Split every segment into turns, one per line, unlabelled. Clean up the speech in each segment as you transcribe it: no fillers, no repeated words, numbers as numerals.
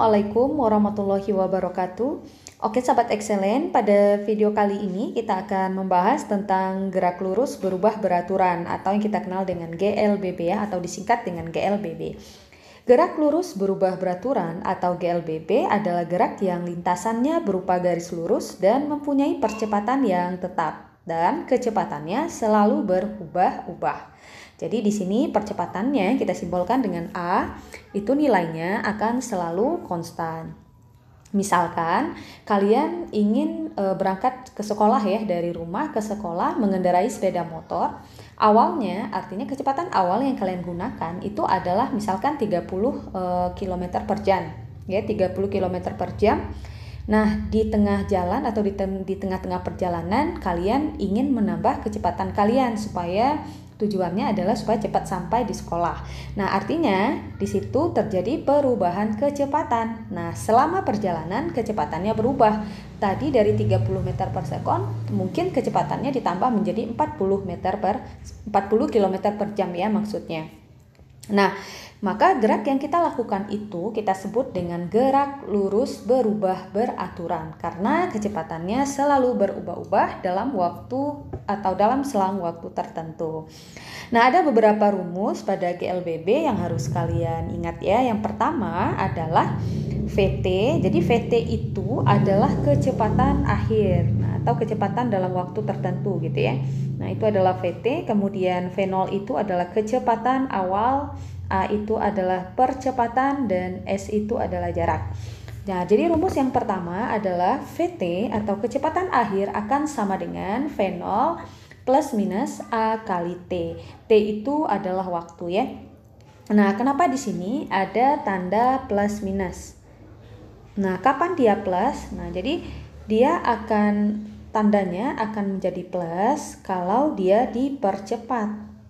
Assalamualaikum warahmatullahi wabarakatuh. Oke sahabat excellent, pada video kali ini kita akan membahas tentang gerak lurus berubah beraturan atau yang kita kenal dengan GLBB ya, atau disingkat dengan GLBB. Gerak lurus berubah beraturan atau GLBB adalah gerak yang lintasannya berupa garis lurus dan mempunyai percepatan yang tetap dan kecepatannya selalu berubah-ubah. Jadi di sini percepatannya kita simbolkan dengan A, itu nilainya akan selalu konstan. Misalkan kalian ingin berangkat ke sekolah ya, dari rumah ke sekolah mengendarai sepeda motor. Awalnya artinya kecepatan awal yang kalian gunakan itu adalah misalkan 30 km per jam ya, 30 km per jam. Nah, di tengah jalan atau di tengah-tengah perjalanan kalian ingin menambah kecepatan kalian supaya tujuannya adalah supaya cepat sampai di sekolah. Nah, artinya di situ terjadi perubahan kecepatan. Nah, selama perjalanan kecepatannya berubah. Tadi dari 30 meter per sekon, mungkin kecepatannya ditambah menjadi 40 km per jam ya maksudnya. Nah, maka gerak yang kita lakukan itu kita sebut dengan gerak lurus berubah beraturan karena kecepatannya selalu berubah-ubah dalam waktu atau dalam selang waktu tertentu. Nah, ada beberapa rumus pada GLBB yang harus kalian ingat ya. Yang pertama adalah VT. Jadi VT itu adalah kecepatan akhir atau kecepatan dalam waktu tertentu gitu ya. Nah, itu adalah VT. Kemudian V0 itu adalah kecepatan awal, A itu adalah percepatan, dan S itu adalah jarak. Nah, jadi rumus yang pertama adalah VT atau kecepatan akhir akan sama dengan V0 plus minus A kali T. T itu adalah waktu ya. Nah, kenapa di sini ada tanda plus minus? Nah, kapan dia plus? Nah, jadi dia akan tandanya akan menjadi plus kalau dia dipercepat.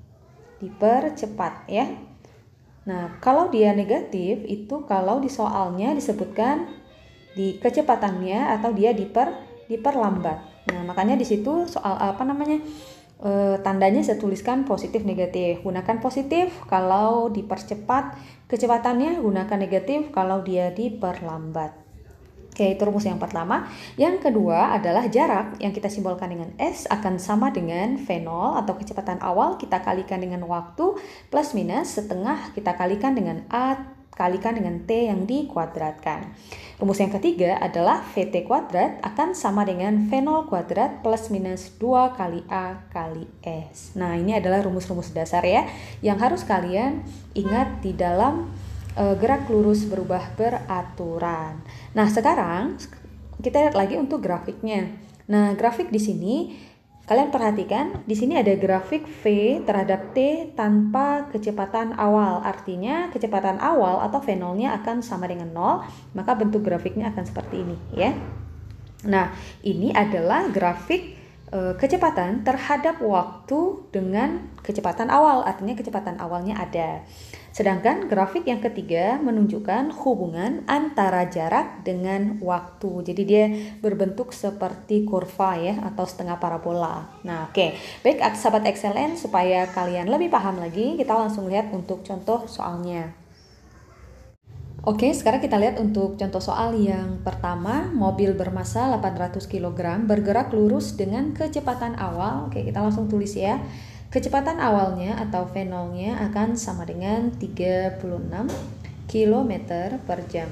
Dipercepat ya. Nah, kalau dia negatif itu kalau di soalnya disebutkan di kecepatannya atau dia diperlambat. Nah, makanya di situ soal tandanya saya tuliskan positif negatif. Gunakan positif kalau dipercepat kecepatannya, gunakan negatif kalau dia diperlambat. Oke, itu rumus yang pertama. Yang kedua adalah jarak yang kita simbolkan dengan S akan sama dengan V0 atau kecepatan awal kita kalikan dengan waktu plus minus setengah kita kalikan dengan A kalikan dengan T yang dikuadratkan. Rumus yang ketiga adalah VT kuadrat akan sama dengan V0 kuadrat plus minus 2 kali A kali S. Nah, ini adalah rumus-rumus dasar ya yang harus kalian ingat di dalam gerak lurus berubah beraturan. Nah, sekarang kita lihat lagi untuk grafiknya. Nah, grafik di sini kalian perhatikan, di sini ada grafik V terhadap T tanpa kecepatan awal. Artinya kecepatan awal atau V0-nya akan sama dengan 0, maka bentuk grafiknya akan seperti ini ya. Nah, ini adalah grafik kecepatan terhadap waktu dengan kecepatan awal, artinya kecepatan awalnya ada. Sedangkan grafik yang ketiga menunjukkan hubungan antara jarak dengan waktu. Jadi dia berbentuk seperti kurva ya atau setengah parabola. Nah, oke. Baik sahabat excellent, supaya kalian lebih paham lagi, kita langsung lihat untuk contoh soalnya. Oke, sekarang kita lihat untuk contoh soal yang pertama. Mobil bermasa 800 kg bergerak lurus dengan kecepatan awal. Oke, kita langsung tulis ya. Kecepatan awalnya atau V0-nya akan sama dengan 36 km per jam.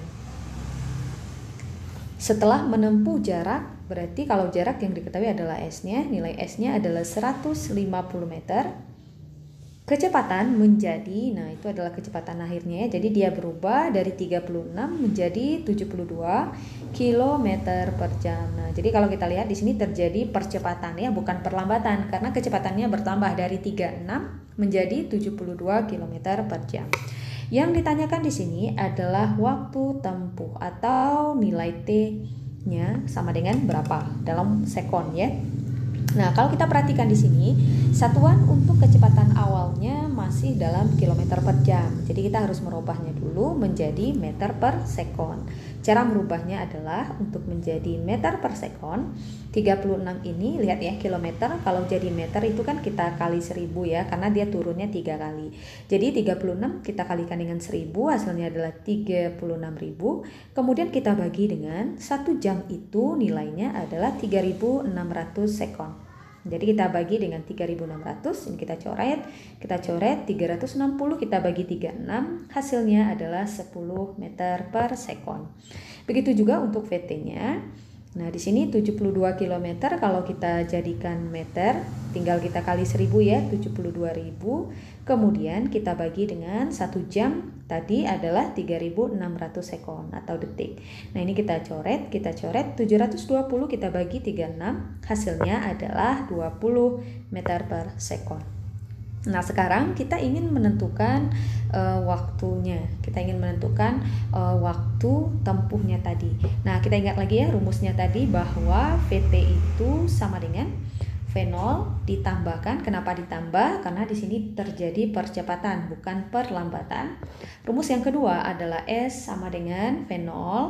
Setelah menempuh jarak, berarti kalau jarak yang diketahui adalah S-nya, nilai S-nya adalah 150 meter. Kecepatan menjadi, nah itu adalah kecepatan akhirnya ya. Jadi dia berubah dari 36 menjadi 72 km per jam. Nah, jadi kalau kita lihat di sini terjadi percepatan ya, bukan perlambatan karena kecepatannya bertambah dari 36 menjadi 72 km per jam. Yang ditanyakan di sini adalah waktu tempuh atau nilai T-nya sama dengan berapa dalam sekon ya. Nah, kalau kita perhatikan di sini, satuan untuk kecepatan awalnya masih dalam kilometer per jam. Jadi kita harus merubahnya dulu menjadi meter per sekon. Cara merubahnya adalah untuk menjadi meter per sekon. 36 ini lihat ya, kilometer kalau jadi meter itu kan kita kali 1000 ya, karena dia turunnya 3 kali. Jadi 36 kita kalikan dengan 1000, hasilnya adalah 36.000. Kemudian kita bagi dengan 1 jam, itu nilainya adalah 3600 sekon. Jadi kita bagi dengan 3600, ini kita coret 360 kita bagi 36, hasilnya adalah 10 meter per sekon. Begitu juga untuk VT-nya. Nah, di sini 72 km kalau kita jadikan meter, tinggal kita kali 1000 ya, 72.000. Kemudian kita bagi dengan 1 jam, tadi adalah 3600 sekon atau detik. Nah, ini kita coret 720 kita bagi 36, hasilnya adalah 20 meter per sekon. Nah, sekarang kita ingin menentukan waktunya. Kita ingin menentukan waktu tempuhnya tadi. Nah, kita ingat lagi ya rumusnya tadi bahwa VT itu sama dengan V0 ditambahkan. Kenapa ditambah? Karena di sini terjadi percepatan, bukan perlambatan. Rumus yang kedua adalah S sama dengan V0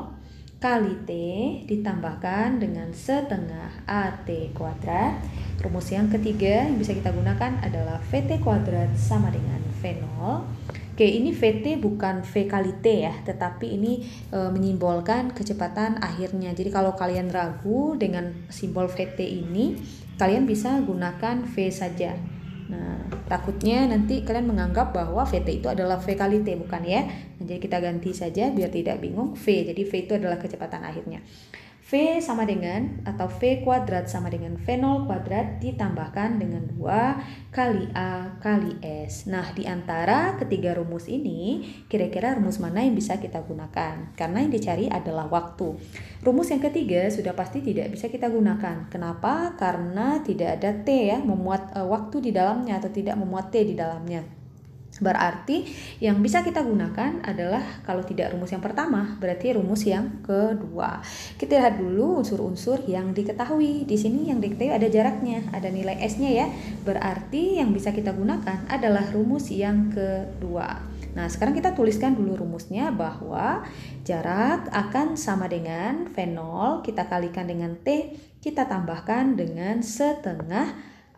kali T ditambahkan dengan setengah AT kuadrat. Rumus yang ketiga yang bisa kita gunakan adalah VT kuadrat sama dengan V0. Oke, ini VT bukan V kali T ya, tetapi ini menyimbolkan kecepatan akhirnya. Jadi kalau kalian ragu dengan simbol VT ini, kalian bisa gunakan V saja. Nah, takutnya nanti kalian menganggap bahwa VT itu adalah V kali T, bukan ya. Nah, jadi kita ganti saja biar tidak bingung, V. Jadi V itu adalah kecepatan akhirnya. V sama dengan atau V kuadrat sama dengan V0 kuadrat ditambahkan dengan 2 kali A kali S. Nah, di antara ketiga rumus ini, kira-kira rumus mana yang bisa kita gunakan? Karena yang dicari adalah waktu. Rumus yang ketiga sudah pasti tidak bisa kita gunakan. Kenapa? Karena tidak ada T ya, memuat waktu di dalamnya atau tidak memuat T di dalamnya. Berarti yang bisa kita gunakan adalah kalau tidak rumus yang pertama, berarti rumus yang kedua. Kita lihat dulu unsur-unsur yang diketahui. Di sini yang diketahui ada jaraknya, ada nilai S-nya ya. Berarti yang bisa kita gunakan adalah rumus yang kedua. Nah, sekarang kita tuliskan dulu rumusnya bahwa jarak akan sama dengan V0 kita kalikan dengan T, kita tambahkan dengan setengah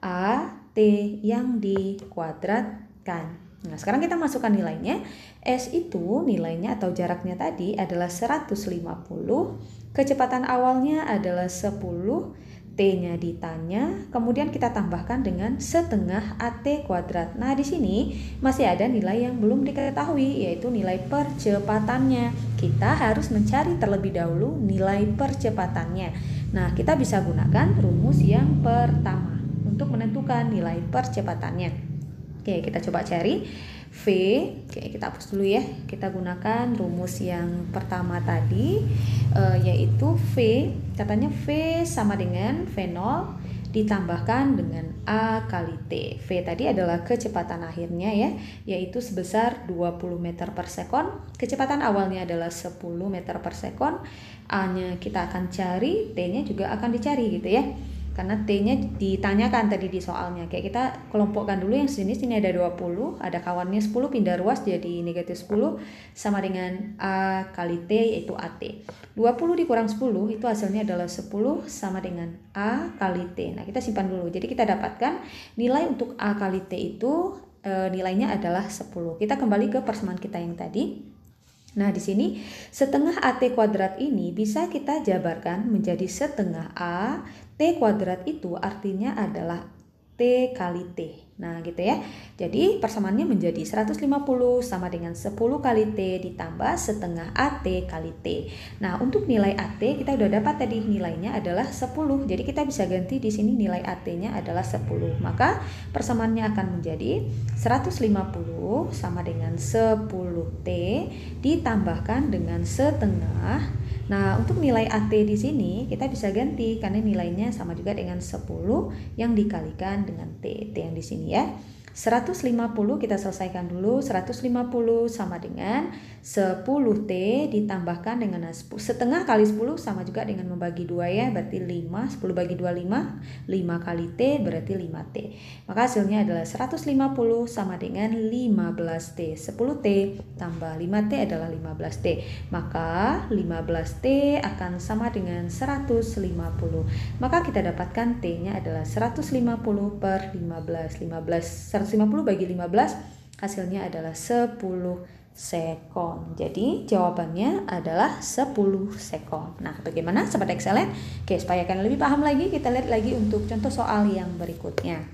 AT yang dikuadratkan. Nah, sekarang kita masukkan nilainya. S itu nilainya atau jaraknya tadi adalah 150. Kecepatan awalnya adalah 10. T-nya ditanya. Kemudian kita tambahkan dengan setengah AT kuadrat. Nah, di sini masih ada nilai yang belum diketahui, yaitu nilai percepatannya. Kita harus mencari terlebih dahulu nilai percepatannya. Nah, kita bisa gunakan rumus yang pertama untuk menentukan nilai percepatannya. Oke, kita coba cari V. Oke, kita hapus dulu ya. Kita gunakan rumus yang pertama tadi, yaitu V. Katanya V sama dengan V0 ditambahkan dengan A kali T. V tadi adalah kecepatan akhirnya ya, yaitu sebesar 20 meter per sekon. Kecepatan awalnya adalah 10 meter per sekon. A-nya kita akan cari, T-nya juga akan dicari gitu ya. Karena T-nya ditanyakan tadi di soalnya. Kayak kita kelompokkan dulu yang sini ada 20, ada kawannya 10 pindah ruas jadi negatif 10 sama dengan A kali T yaitu AT. 20 dikurang 10 itu hasilnya adalah 10 sama dengan A kali T. Nah, kita simpan dulu. Jadi kita dapatkan nilai untuk A kali T itu nilainya adalah 10. Kita kembali ke persamaan kita yang tadi. Nah, di sini setengah AT kuadrat ini bisa kita jabarkan menjadi setengah A. T kuadrat itu artinya adalah T kali T. Nah, gitu ya. Jadi persamaannya menjadi 150 sama dengan 10 kali T ditambah setengah AT kali T. Nah, untuk nilai AT kita udah dapat tadi nilainya adalah 10. Jadi kita bisa ganti di sini nilai AT-nya adalah 10. Maka persamaannya akan menjadi 150 sama dengan 10 T ditambahkan dengan setengah. Nah, untuk nilai AT di sini kita bisa ganti karena nilainya sama juga dengan 10 yang dikalikan dengan T yang di sini ya. 150 kita selesaikan dulu. 150 sama dengan 10T ditambahkan dengan setengah kali 10 sama juga dengan membagi 2 ya, berarti 5. 10 bagi 2 5. 5 kali T berarti 5T. Maka hasilnya adalah 150 sama dengan 15T. 10T tambah 5T adalah 15T. Maka 15T akan sama dengan 150. Maka kita dapatkan T-nya adalah 150 per 15. 150 bagi 15 hasilnya adalah 10 sekon. Jadi jawabannya adalah 10 sekon. Nah, bagaimana Sobat Excellent? Oke, supaya kalian lebih paham lagi, kita lihat lagi untuk contoh soal yang berikutnya.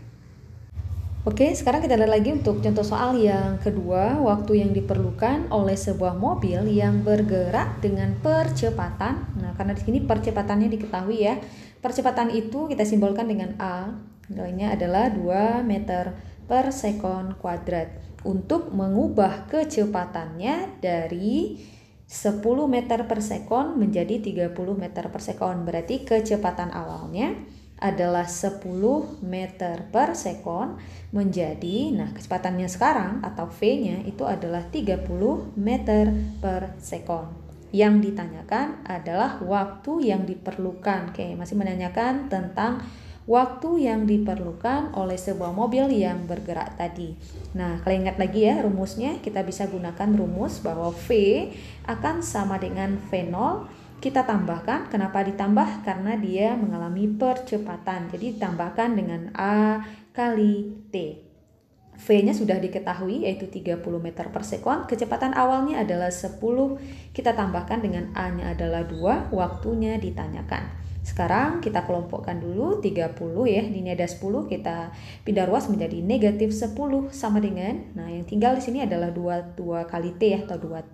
Oke, sekarang kita lihat lagi untuk contoh soal yang kedua. Waktu yang diperlukan oleh sebuah mobil yang bergerak dengan percepatan. Nah, karena di sini percepatannya diketahui ya. Percepatan itu kita simbolkan dengan A. Nilainya adalah 2 meter per sekon kuadrat. Untuk mengubah kecepatannya dari 10 meter per sekon menjadi 30 meter per sekon. Berarti kecepatan awalnya adalah 10 meter per sekon menjadi, nah kecepatannya sekarang atau V-nya itu adalah 30 meter per sekon. Yang ditanyakan adalah waktu yang diperlukan. Oke, masih menanyakan tentang waktu yang diperlukan oleh sebuah mobil yang bergerak tadi. Nah, kalian ingat lagi ya rumusnya, kita bisa gunakan rumus bahwa V akan sama dengan V0. Kita tambahkan, kenapa ditambah? Karena dia mengalami percepatan. Jadi ditambahkan dengan A kali T. V-nya sudah diketahui yaitu 30 meter per sekon. Kecepatan awalnya adalah 10. Kita tambahkan dengan A-nya adalah 2. Waktunya ditanyakan. Sekarang kita kelompokkan dulu 30 ya. Di sini ada 10, kita pindah ruas menjadi negatif 10 sama dengan, nah yang tinggal di sini adalah 2 kali T ya, atau 2T.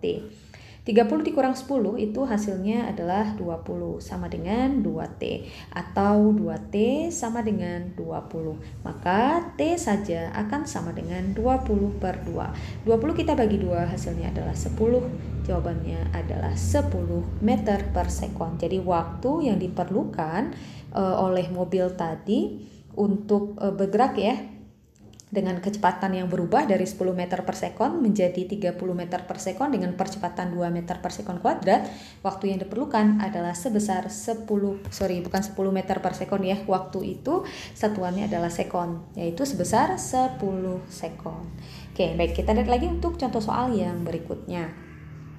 30 dikurang 10 itu hasilnya adalah 20 sama dengan 2T, atau 2T sama dengan 20. Maka T saja akan sama dengan 20 per 2. 20 kita bagi 2 hasilnya adalah 10. Jawabannya adalah 10 meter per sekon. Jadi waktu yang diperlukan oleh mobil tadi untuk bergerak ya dengan kecepatan yang berubah dari 10 meter per sekon menjadi 30 meter per sekon dengan percepatan 2 meter per sekon kuadrat, waktu yang diperlukan adalah sebesar 10 meter per sekon ya. Waktu itu satuannya adalah sekon, yaitu sebesar 10 sekon. Oke, baik, kita lihat lagi untuk contoh soal yang berikutnya.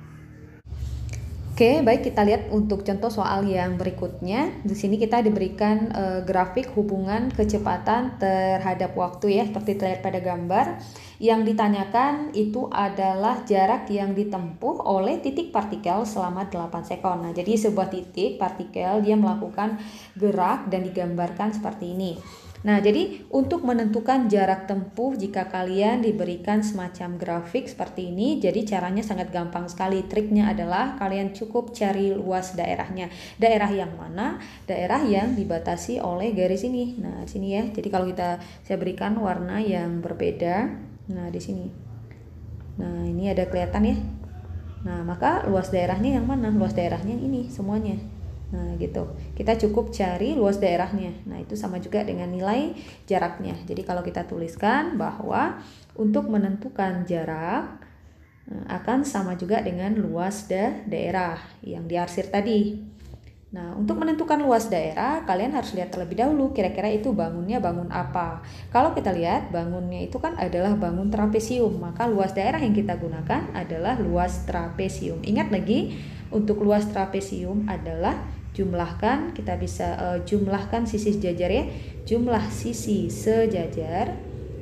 Oke, baik, kita lihat untuk contoh soal yang berikutnya. Di sini kita diberikan grafik hubungan kecepatan terhadap waktu ya, seperti terlihat pada gambar. Yang ditanyakan itu adalah jarak yang ditempuh oleh titik partikel selama 8 sekon. Nah, jadi sebuah titik partikel dia melakukan gerak dan digambarkan seperti ini. Nah, jadi untuk menentukan jarak tempuh jika kalian diberikan semacam grafik seperti ini, jadi caranya sangat gampang sekali. Triknya adalah kalian cukup cari luas daerahnya. Daerah yang mana? Daerah yang dibatasi oleh garis ini. Nah, sini ya. Jadi kalau saya berikan warna yang berbeda. Nah, di sini. Nah, ini ada kelihatan ya. Nah, maka luas daerahnya yang mana? Luas daerahnya yang ini semuanya. Nah gitu, kita cukup cari luas daerahnya. Nah itu sama juga dengan nilai jaraknya. Jadi kalau kita tuliskan bahwa untuk menentukan jarak akan sama juga dengan luas daerah yang diarsir tadi. Nah untuk menentukan luas daerah kalian harus lihat terlebih dahulu kira-kira itu bangunnya bangun apa. Kalau kita lihat bangunnya itu kan adalah bangun trapesium, maka luas daerah yang kita gunakan adalah luas trapesium. Ingat lagi, untuk luas trapesium adalah jumlahkan, kita bisa jumlahkan sisi sejajar ya. Jumlah sisi sejajar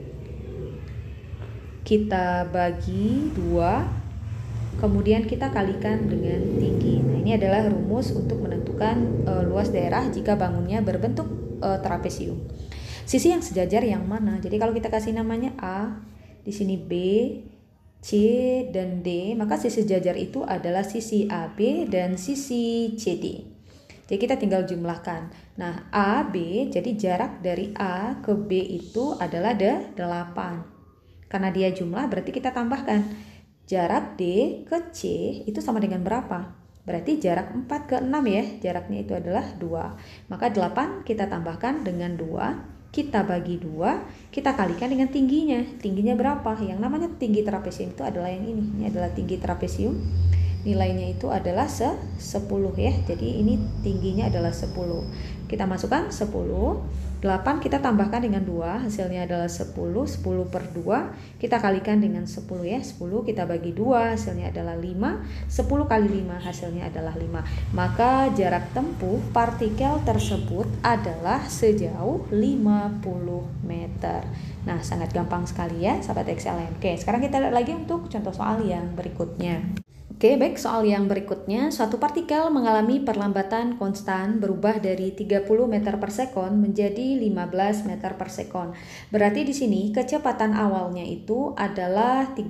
kita bagi 2, kemudian kita kalikan dengan tinggi. Nah ini adalah rumus untuk menentukan luas daerah jika bangunnya berbentuk trapesium. Sisi yang sejajar yang mana? Jadi kalau kita kasih namanya A, di sini B, C, dan D, maka sisi sejajar itu adalah sisi AB dan sisi CD. Jadi kita tinggal jumlahkan. Nah, A, B, jadi jarak dari A ke B itu adalah 8. Karena dia jumlah, berarti kita tambahkan. Jarak D ke C itu sama dengan berapa? Berarti jarak 4 ke 6 ya. Jaraknya itu adalah 2. Maka 8 kita tambahkan dengan 2. kita bagi 2, kita kalikan dengan tingginya. Tingginya berapa? Yang namanya tinggi trapesium itu adalah yang ini. Ini adalah tinggi trapesium. Nilainya itu adalah 10 ya. Jadi ini tingginya adalah 10. Kita masukkan 10, 8 kita tambahkan dengan 2, hasilnya adalah 10. 10 per 2 kita kalikan dengan 10 ya. 10 kita bagi 2, hasilnya adalah 5. 10 kali 5 hasilnya adalah 5. Maka jarak tempuh partikel tersebut adalah sejauh 50 meter. Nah, sangat gampang sekali ya sahabat XLN. Oke, sekarang kita lihat lagi untuk contoh soal yang berikutnya. Oke, baik, soal yang berikutnya, suatu partikel mengalami perlambatan konstan berubah dari 30 meter per sekon menjadi 15 meter per sekon. Berarti di sini kecepatan awalnya itu adalah 30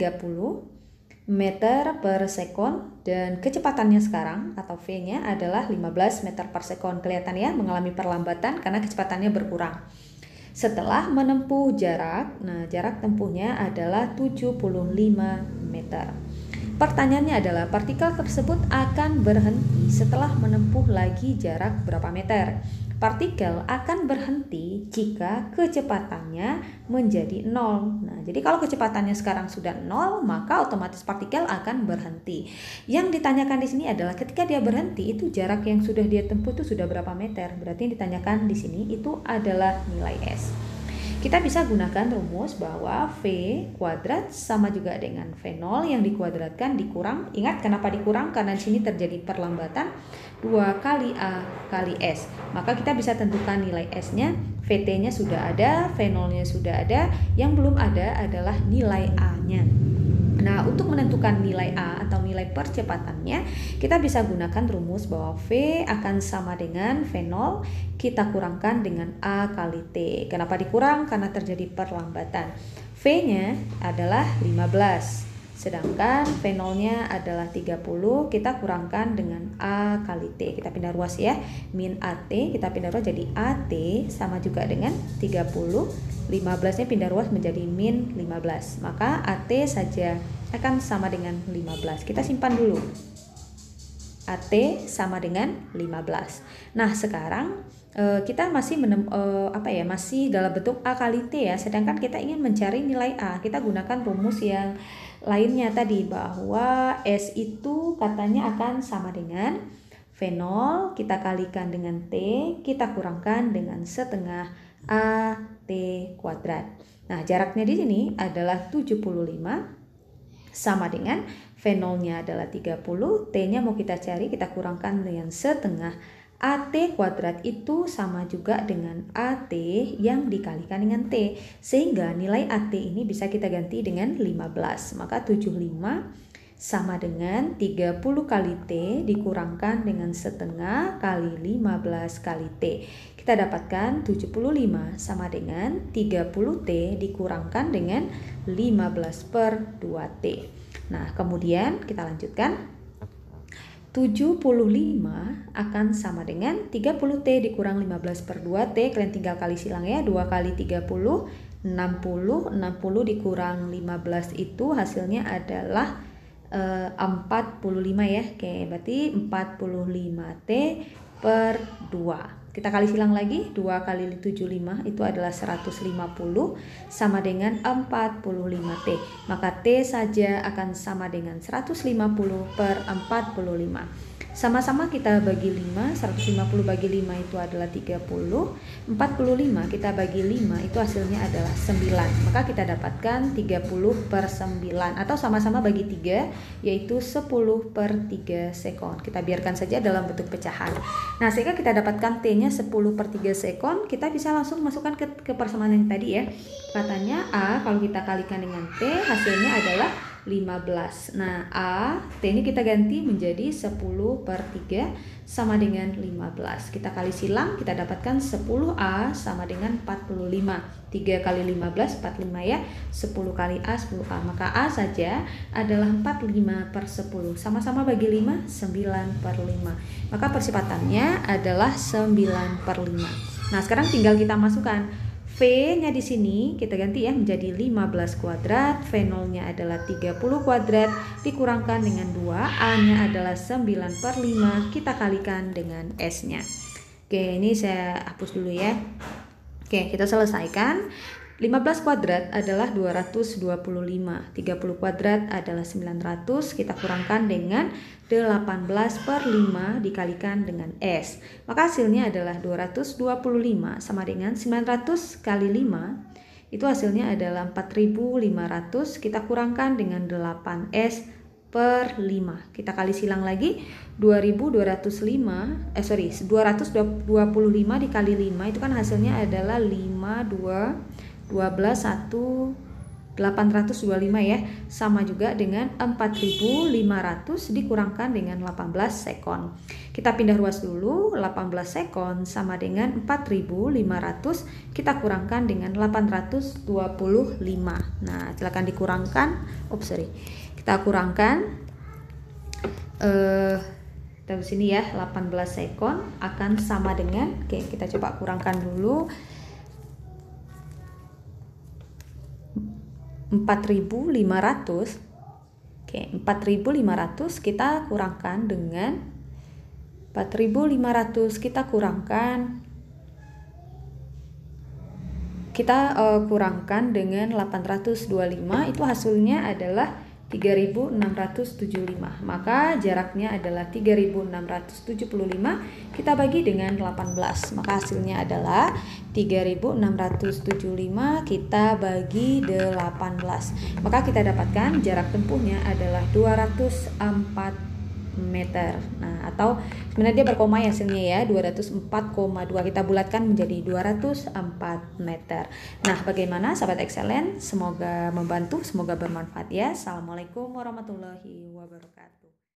meter per sekon dan kecepatannya sekarang atau V-nya adalah 15 meter per sekon. Kelihatan ya, mengalami perlambatan karena kecepatannya berkurang. Setelah menempuh jarak, nah jarak tempuhnya adalah 75 meter. Pertanyaannya adalah partikel tersebut akan berhenti setelah menempuh lagi jarak berapa meter? Partikel akan berhenti jika kecepatannya menjadi 0. Nah, jadi kalau kecepatannya sekarang sudah 0, maka otomatis partikel akan berhenti. Yang ditanyakan di sini adalah ketika dia berhenti, itu jarak yang sudah dia tempuh itu sudah berapa meter? Berarti yang ditanyakan di sini itu adalah nilai S. Kita bisa gunakan rumus bahwa V kuadrat sama juga dengan V0 yang dikuadratkan dikurang. Ingat kenapa dikurang? Karena di sini terjadi perlambatan 2 kali A kali S. Maka kita bisa tentukan nilai S-nya. VT-nya sudah ada, V0-nya sudah ada. Yang belum ada adalah nilai A-nya. Nah, untuk menentukan nilai A atau nilai percepatannya, kita bisa gunakan rumus bahwa V akan sama dengan V0, kita kurangkan dengan A kali T. Kenapa dikurang? Karena terjadi perlambatan. V-nya adalah 15, sedangkan V0-nya adalah 30, kita kurangkan dengan A kali T. Kita pindah ruas ya, min AT, kita pindah ruas jadi AT sama juga dengan 30. 15-nya pindah ruas menjadi min 15, maka AT saja akan sama dengan 15. Kita simpan dulu. AT sama dengan 15. Nah, sekarang kita masih masih dalam bentuk A kali T ya, sedangkan kita ingin mencari nilai A. Kita gunakan rumus yang lainnya tadi bahwa S itu katanya akan sama dengan V0 kita kalikan dengan T, kita kurangkan dengan setengah AT kuadrat. Nah, jaraknya di sini adalah 75 sama dengan V0-nya adalah 30, T-nya mau kita cari, kita kurangkan dengan setengah AT kuadrat itu sama juga dengan AT yang dikalikan dengan T, sehingga nilai AT ini bisa kita ganti dengan 15. Maka 75 sama dengan 30 kali T dikurangkan dengan setengah kali 15 kali T. Kita dapatkan 75 sama dengan 30T dikurangkan dengan 15 per 2T. Nah, kemudian kita lanjutkan. 75 akan sama dengan 30T dikurang 15 per 2T. Kalian tinggal kali silang ya. 2 kali 30, 60. 60 dikurang 15 itu hasilnya adalah 45 ya. Oke, berarti 45T per 2. Kita kali silang lagi, 2 kali 75 itu adalah 150 sama dengan 45T. Maka T saja akan sama dengan 150 per 45. Sama-sama kita bagi 5, 150 bagi 5 itu adalah 30, 45 kita bagi 5 itu hasilnya adalah 9. Maka kita dapatkan 30 per 9 atau sama-sama bagi 3 yaitu 10 per 3 sekon. Kita biarkan saja dalam bentuk pecahan. Nah, sehingga kita dapatkan T-nya 10 per 3 sekon, kita bisa langsung masukkan ke persamaan yang tadi ya. Katanya A kalau kita kalikan dengan T hasilnya adalah 15. Nah, A, T ini kita ganti menjadi 10 per 3 sama dengan 15. Kita kali silang, kita dapatkan 10A sama dengan 45. 3 kali 15, 45 ya. 10 kali A, 10A. Maka A saja adalah 45 per 10. Sama-sama bagi 5, 9 per 5. Maka percepatannya adalah 9 per 5. Nah, sekarang tinggal kita masukkan. V-nya di sini kita ganti ya menjadi 15 kuadrat, V0-nya adalah 30 kuadrat, dikurangkan dengan 2, A-nya adalah 9 per 5, kita kalikan dengan S-nya. Oke, ini saya hapus dulu ya. Oke, kita selesaikan. 15 kuadrat adalah 225, 30 kuadrat adalah 900, kita kurangkan dengan 18 per 5 dikalikan dengan S. Maka hasilnya adalah 225 sama dengan 900 kali 5, itu hasilnya adalah 4500, kita kurangkan dengan 8S per 5. Kita kali silang lagi, 225 dikali 5 itu kan hasilnya adalah 12 825 ya, sama juga dengan 4500 dikurangkan dengan 18 sekon. Kita pindah ruas dulu, 18 sekon sama dengan 4500 kita kurangkan dengan 825. Nah, silakan dikurangkan. Kita kurangkan terus sini ya, 18 sekon akan sama dengan, oke, kita coba kurangkan dulu, 4500. Oke, 4500 kita kurangkan dengan 4500 kita kurangkan dengan 825, itu hasilnya adalah 3675. Maka jaraknya adalah 3675, kita bagi dengan 18, maka hasilnya adalah 3675 kita bagi 18, maka kita dapatkan jarak tempuhnya adalah 204 meter. Nah, atau sebenarnya dia berkoma ya hasilnya ya, 204,2 kita bulatkan menjadi 204 meter. Nah, bagaimana sahabat excellent? Semoga membantu, semoga bermanfaat ya. Assalamualaikum warahmatullahi wabarakatuh.